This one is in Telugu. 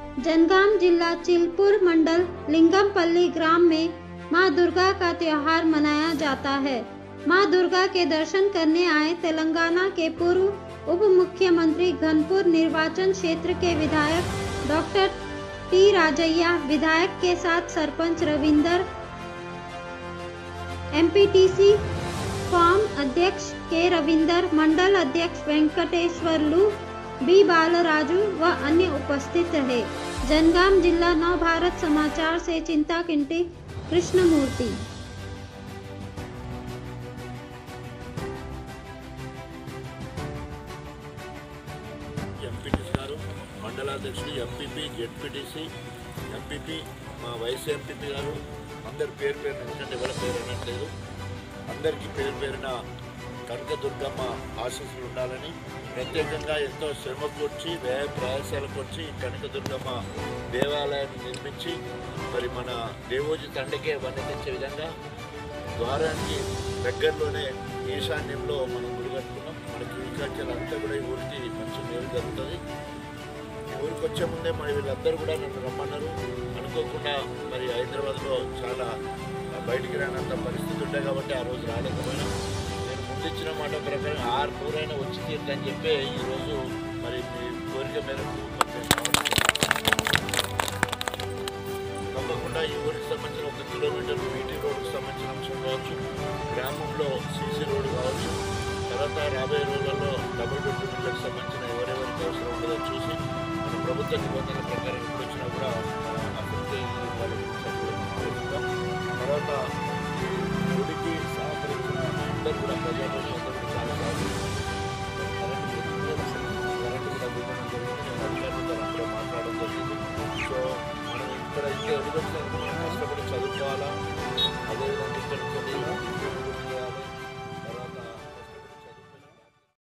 जनगाम जिला चिलपुर मंडल लिंगमपल्ली ग्राम में मां दुर्गा का त्योहार मनाया जाता है। मां दुर्गा के दर्शन करने आए तेलंगाना के पूर्व उप मुख्यमंत्री घनपुर निर्वाचन क्षेत्र के विधायक डॉक्टर टी राजैया, विधायक के साथ सरपंच रविंदर, एमपीटीसी फॉर्म अध्यक्ष के रविंदर, मंडल अध्यक्ष वेंकटेश्वरलू, बी बालराजू व अन्य उपस्थित रहे। जनगाम जिला नव भारत समाचार से चिंताकिंटी कृष्णमूर्ति। ఎంపీటీసీ గారు, మండలాధ్యక్షుడు, ఎంపీపీ, జెడ్పీటీసీ, ఎంపీపీ, మా వైస్ ఎంపీపీ గారు, అందరి పేరు పేరున, ఎందుకంటే ఎవరి పేరు అనట్లేదు, అందరికీ పేరు పేరున కనకదుర్గమ్మ ఆశీస్సులు ఉండాలని, ప్రత్యేకంగా ఎంతో శ్రమ కూర్చి వ్యయ ప్రయాసాలకు వచ్చి కనకదుర్గమ్మ దేవాలయాన్ని నిర్మించి మరి మన దేవోజీ తండకే వన్నె తెచ్చే విధంగా ద్వారానికి దగ్గరలోనే ఈశాన్యంలో మనం గుడి కట్టుకున్నాం. మనకి అగ్రికల్చర్ అంతా కూడా ఈ ఊరికి మంచి మేలు జరుగుతుంది. ఈ ఊరికి వచ్చే ముందే మరి వీళ్ళందరూ కూడా నన్ను రమ్మన్నారు. అనుకోకుండా మరి హైదరాబాద్లో చాలా బయటికి రానంత పరిస్థితి ఉంటాయి కాబట్టి ఆ రోజు రాలేకపోయినా నేను ముందిచ్చిన మాట ప్రకారం 6 వచ్చి తీర్థని చెప్పి ఈరోజు మరి మీ కోరిక మేరకు తప్పకుండా ఈ ఊరికి సంబంధించిన 1 కిలోమీటర్ బీటీ రోడ్డుకు సంబంధించిన అంశం కావచ్చు, గ్రామంలో సీసీ రోడ్డు కావచ్చు, తర్వాత రాబోయే రోజుల్లో డబుల్ బెడ్రూమ్ ఇళ్లకు సంబంధించిన ఎవరెవరికి అవసరం ఉండదో చూసి మన ప్రభుత్వ నిబంధనల ప్రకారం ఎప్పుడు వచ్చినా కూడా అభివృద్ధి వాళ్ళకి తర్వాత ఈ గుడికి సహకరించిన అందరూ కూడా ప్రజాప్రతినిధులు అందరూ కూడా చాలా కరెంటు కూడా దిగడం జరిగింది. నేను అధికారులతో అందరూ మాట్లాడడం జరిగింది. సో మనం ఇక్కడ ఇంకా ఎదుగుతున్న